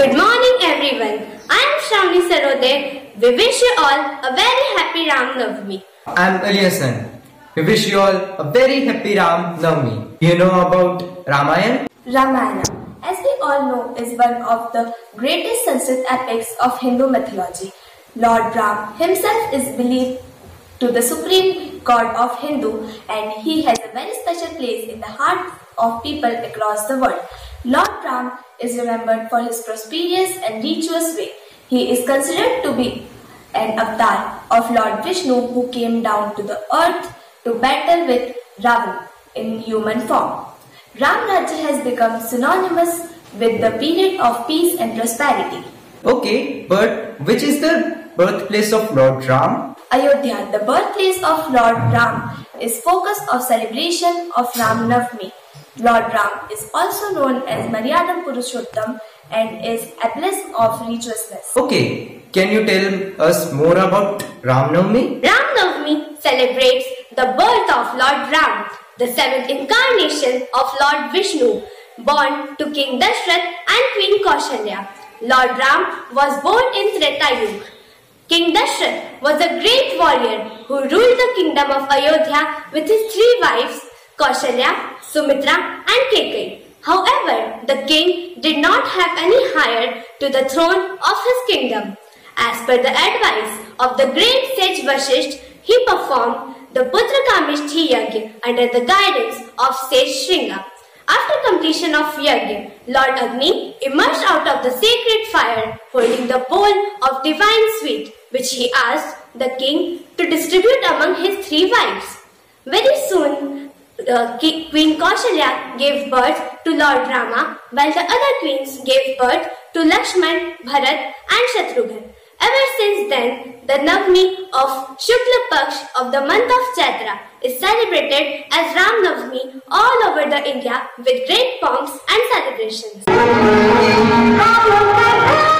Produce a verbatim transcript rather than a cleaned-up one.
Good morning everyone. I am Shravani Sarode. We wish you all a very happy Ram Navami. I am Ali Hassan. We wish you all a very happy Ram Navami. Do you know about Ramayana? Ramayana, as we all know, is one of the greatest Sanskrit epics of Hindu mythology. Lord Ram himself is believed to the supreme god of Hindu, and he has a very special place in the heart of people across the world. Lord Ram is remembered for his prosperous and virtuous way. He is considered to be an avatar of Lord Vishnu who came down to the earth to battle with Ravan in human form. Ram Rajya has become synonymous with the period of peace and prosperity. Okay, but which is the birthplace of Lord Ram? Ayodhya, the birthplace of Lord Ram, is focus of celebration of Ram Navami. Lord Ram is also known as Maryadam Purushottam and is a bliss of righteousness. Okay, can you tell us more about Ram Navami? Ram Navami celebrates the birth of Lord Ram, the seventh incarnation of Lord Vishnu, born to King Dashrath and Queen Kaushalya. Lord Ram was born in Treta Yuga. King Dashrath was a great warrior who ruled the kingdom of Ayodhya with his three wives, Kaushalya, Sumitra and Kekai. However, the king did not have any heir to the throne of his kingdom. As per the advice of the great sage Vasishtha, he performed the Putrakamishti Yajna under the guidance of sage Shringa. After completion of Yajna, Lord Agni emerged out of the sacred fire holding the bowl of divine sweet, which he asked the king to distribute among his three wives. Very soon, uh, Queen Kaushalya gave birth to Lord Rama, while the other queens gave birth to Lakshman, Bharat and Shatrughan. Ever since then, the Navami of Shukla Paksh of the month of Chaitra is celebrated as Ram Navami all over the India with great pomps and celebrations.